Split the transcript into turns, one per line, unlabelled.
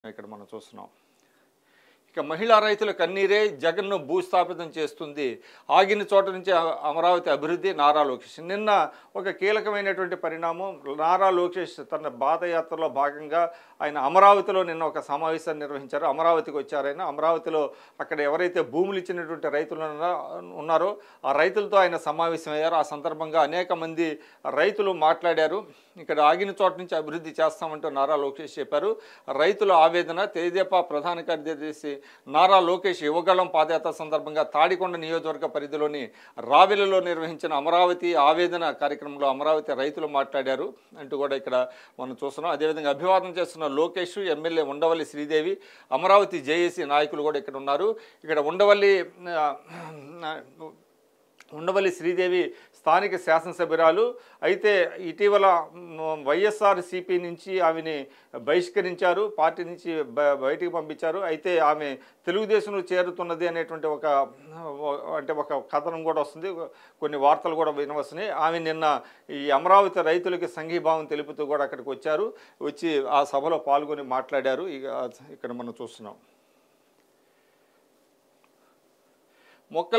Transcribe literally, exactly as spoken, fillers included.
ఇక్కడ మనం చూస్తున్నాం. ఇక మహిళా రైతుల కన్నీరే జగన్ను భూస్థాపితం చేస్తుంది. ఆగిన చోట నుంచి అమరావతి అభివృద్ధి నారా లోకేష్. నిన్న ఒక కీలకమైనటువంటి పరిణామం. నారా లోకేష్ తన పాదయాత్రలో భాగంగా ఆయన అమరావతిలో నిన్న ఒక సమావేశాన్ని నిర్వహించారు. అమరావతికి వచ్చారైనా అమరావతిలో అక్కడ ఎవరైతే భూములు ఇచ్చినటువంటి రైతులు ఉన్నారో ఆ రైతులతో ఆయన సమావేశమయ్యారు. ఆ సందర్భంగా అనేక మంది రైతులు మాట్లాడారు. ఇక్కడ ఆగిన చోట నుంచి అభివృద్ధి చేస్తామంటూ నారా లోకేష్ చెప్పారు. రైతుల ఆవేదన తెదేపా ప్రధాన కార్యదర్శి నారా లోకేష్ యువగళం పాదయాత్ర సందర్భంగా తాడికొండ నియోజకవర్గ పరిధిలోని రావెలలో నిర్వహించిన అమరావతి ఆవేదన కార్యక్రమంలో అమరావతి రైతులు మాట్లాడారు అంటూ కూడా ఇక్కడ మనం చూస్తున్నాం. అదేవిధంగా అభివాదం చేస్తున్న లోకేష్, ఎమ్మెల్యే ఉండవల్లి శ్రీదేవి, అమరావతి జేఏసీ నాయకులు కూడా ఇక్కడ ఉన్నారు. ఇక్కడ ఉండవల్లి ఉండవల్లి శ్రీదేవి స్థానిక శాసనసభ్యురాలు. అయితే ఇటీవల వైఎస్ఆర్సీపీ నుంచి ఆమెని బహిష్కరించారు, పార్టీ నుంచి బయటికి పంపించారు. అయితే ఆమె తెలుగుదేశంలో చేరుతున్నది అనేటువంటి ఒక అంటే ఒక కథనం కూడా వస్తుంది, కొన్ని వార్తలు కూడా వినవస్తున్నాయి. ఆమె నిన్న ఈ అమరావతి రైతులకి సంఘీభావం తెలుపుతూ కూడా అక్కడికి వచ్చారు. వచ్చి ఆ సభలో పాల్గొని మాట్లాడారు. ఇక ఇక్కడ మనం చూస్తున్నాం. మొక్క